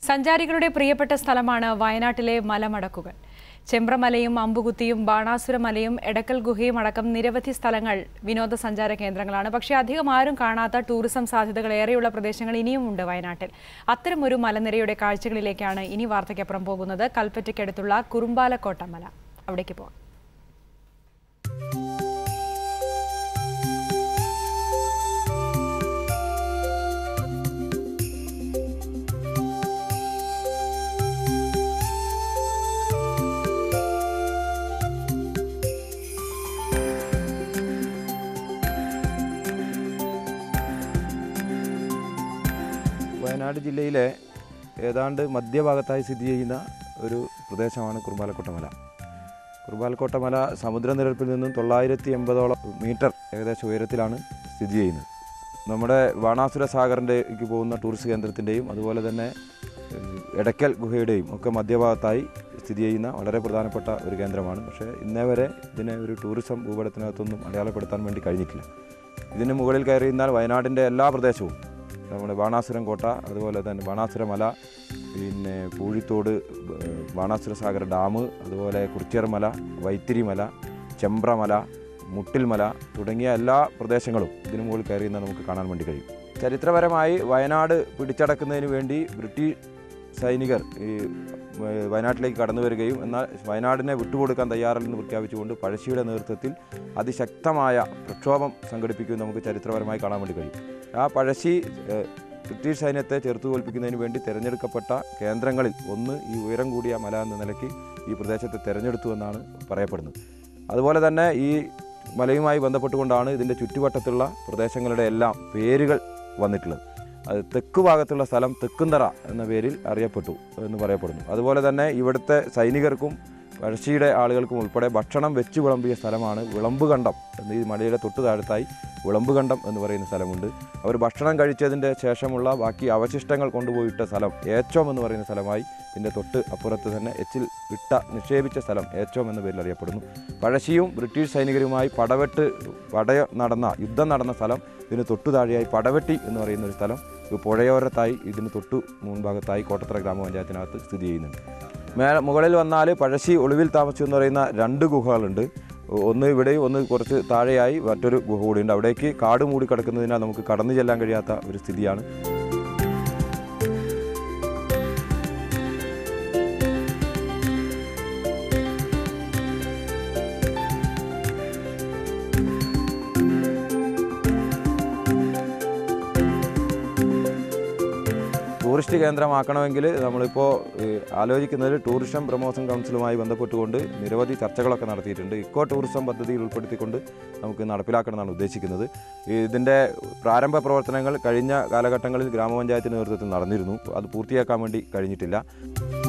സഞ്ചാരികളുടെ പ്രിയപ്പെട്ട സ്ഥലമാണ് വയനാട്ടിലെ മലമടക്കുകൾ. ചെമ്പ്രമലയും അമ്പുകുത്തിയും ബാണാസുരമലയും എടക്കൽ ഗുഹയും അടക്കം നിരവധി സ്ഥലങ്ങൾ വിനോദസഞ്ചാര കേന്ദ്രങ്ങളാണ്. പക്ഷേ അധികം ആരും കാണാത്ത ടൂറിസം സാധ്യതകൾ ഏറെയുള്ള പ്രദേശങ്ങൾ ഇനിയുമുണ്ട് വയനാട്ടിൽ. അത്തരമൊരു മലനിരയുടെ കാഴ്ചകളിലേക്കാണ് ഇനി വാർത്തയ്ക്കപ്പുറം പോകുന്നത്. കൽപ്പറ്റയ്ക്കടുത്തുള്ള കുറുമ്പാലക്കോട്ട മല. അവിടേക്ക് പോകാം. വയനാട് ജില്ലയിലെ ഏതാണ്ട് മധ്യഭാഗത്തായി സ്ഥിതി ചെയ്യുന്ന ഒരു പ്രദേശമാണ് കുറുമ്പാലക്കോട്ട മല. കുറുമ്പാലക്കോട്ട മല സമുദ്രനിരപ്പിൽ നിന്നും 980ഓളം മീറ്റർ ഏകദേശം ഉയരത്തിലാണ് സ്ഥിതി ചെയ്യുന്നത്. നമ്മുടെ ബാണാസുര സാഗറിൻ്റെക്ക് പോകുന്ന ടൂറിസ്റ്റ് കേന്ദ്രത്തിൻ്റെയും അതുപോലെ തന്നെ എടക്കൽ ഗുഹയുടെയും ഒക്കെ മധ്യഭാഗത്തായി സ്ഥിതി ചെയ്യുന്ന വളരെ പ്രധാനപ്പെട്ട ഒരു കേന്ദ്രമാണ്. പക്ഷേ ഇന്നേ വരെ ഇതിനെ ഒരു ടൂറിസം ഭൂപടത്തിനകത്തൊന്നും അടയാളപ്പെടുത്താൻ വേണ്ടി കഴിഞ്ഞിട്ടില്ല. ഇതിന് മുകളിൽ കയറി നിന്നാൽ വയനാടിൻ്റെ എല്ലാ പ്രദേശവും, നമ്മുടെ ബാണാസുരം കോട്ട, അതുപോലെ തന്നെ ബാണാസുര മല, പിന്നെ പൂഴിത്തോട്, ബാണാസുര സാഗർ ഡാം, അതുപോലെ കുറിച്യർമല, വൈത്തിരിമല, ചെമ്പ്രമല, മുട്ടിൽമല തുടങ്ങിയ എല്ലാ പ്രദേശങ്ങളും ഇതിനു മുകളിൽ കയറി നിന്നാൽ നമുക്ക് കാണാൻ വേണ്ടി കഴിയും. ചരിത്രപരമായി വയനാട് പിടിച്ചടക്കുന്നതിന് വേണ്ടി ബ്രിട്ടീഷ് സൈനികർ വയനാട്ടിലേക്ക് കടന്നു വരികയും എന്നാൽ വയനാടിനെ വിട്ടുകൊടുക്കാൻ തയ്യാറല്ലെന്ന് പ്രഖ്യാപിച്ചുകൊണ്ട് പഴശ്ശിയുടെ നേതൃത്വത്തിൽ അതിശക്തമായ പ്രക്ഷോഭം സംഘടിപ്പിക്കുമെന്ന് നമുക്ക് ചരിത്രപരമായി കാണാൻ വേണ്ടി കഴിയും. ആ പഴശ്ശി ബ്രിട്ടീഷ് സൈന്യത്തെ ചെറുത്തു തോൽപ്പിക്കുന്നതിന് വേണ്ടി തിരഞ്ഞെടുക്കപ്പെട്ട കേന്ദ്രങ്ങളിൽ ഒന്ന് ഈ ഉയരം കൂടിയ മല എന്ന നിലയ്ക്ക് ഈ പ്രദേശത്തെ തിരഞ്ഞെടുത്തു എന്നാണ് പറയപ്പെടുന്നത്. അതുപോലെ തന്നെ ഈ മലയുമായി ബന്ധപ്പെട്ടുകൊണ്ടാണ് ഇതിൻ്റെ ചുറ്റുവട്ടത്തുള്ള പ്രദേശങ്ങളുടെ എല്ലാം പേരുകൾ വന്നിട്ടുള്ളത്. അത് തെക്ക് ഭാഗത്തുള്ള സ്ഥലം തെക്കുന്തറ എന്ന പേരിൽ അറിയപ്പെട്ടു എന്ന് പറയപ്പെടുന്നു. അതുപോലെ തന്നെ ഇവിടുത്തെ സൈനികർക്കും പഴശ്ശിയുടെ ആളുകൾക്കും ഉൾപ്പെടെ ഭക്ഷണം വെച്ച് വിളമ്പിയ സ്ഥലമാണ് വിളമ്പുകണ്ടം എന്ന്. ഈ മലയുടെ തൊട്ട് താഴത്തായി വിളമ്പുകണ്ടം എന്ന് പറയുന്ന സ്ഥലമുണ്ട്. അവർ ഭക്ഷണം കഴിച്ചതിൻ്റെ ശേഷമുള്ള ബാക്കി അവശിഷ്ടങ്ങൾ കൊണ്ടുപോയിട്ട സ്ഥലം ഏച്ചോം എന്ന് പറയുന്ന സ്ഥലമായി ഇതിൻ്റെ തൊട്ട് അപ്പുറത്ത് തന്നെ എച്ചിൽ നിക്ഷേപിച്ച സ്ഥലം ഏച്ചോം എന്ന പേരിൽ അറിയപ്പെടുന്നു. പഴശ്ശിയും ബ്രിട്ടീഷ് സൈനികരുമായി യുദ്ധം നടന്ന സ്ഥലം ഇതിന് തൊട്ടു താഴെയായി പടവെട്ടി എന്ന് പറയുന്ന ഒരു സ്ഥലം പുഴയോരത്തായി ഇതിന് തൊട്ടു മുൻഭാഗത്തായി കോട്ടത്തറ ഗ്രാമപഞ്ചായത്തിനകത്ത് സ്ഥിതി ചെയ്യുന്നുണ്ട്. മുകളിൽ വന്നാൽ പഴശ്ശി ഒളിവിൽ താമസിച്ചു എന്ന് പറയുന്ന 2 ഗുഹകളുണ്ട്. ഒന്ന് ഇവിടെയും ഒന്ന് കുറച്ച് താഴെയായി മറ്റൊരു ഗുഹ കൂടിയുണ്ട്. അവിടേക്ക് കാട് മൂടി കിടക്കുന്നതിനാൽ നമുക്ക് കടന്നു ചെല്ലാൻ കഴിയാത്ത ഒരു സ്ഥിതിയാണ്. ടൂറിസ്റ്റ് കേന്ദ്രമാക്കണമെങ്കിൽ നമ്മളിപ്പോൾ ആലോചിക്കുന്നത് ടൂറിസം പ്രൊമോഷൻ കൗൺസിലുമായി ബന്ധപ്പെട്ടുകൊണ്ട് നിരവധി ചർച്ചകളൊക്കെ നടത്തിയിട്ടുണ്ട്. ഇക്കോ ടൂറിസം പദ്ധതിയിൽ ഉൾപ്പെടുത്തിക്കൊണ്ട് നമുക്ക് നടപ്പിലാക്കണമെന്നാണ് ഉദ്ദേശിക്കുന്നത്. ഇതിൻ്റെ പ്രാരംഭ പ്രവർത്തനങ്ങൾ കഴിഞ്ഞ കാലഘട്ടങ്ങളിൽ ഗ്രാമപഞ്ചായത്ത് നേതൃത്വത്തിൽ നടന്നിരുന്നു. അത് പൂർത്തിയാക്കാൻ വേണ്ടി കഴിഞ്ഞിട്ടില്ല.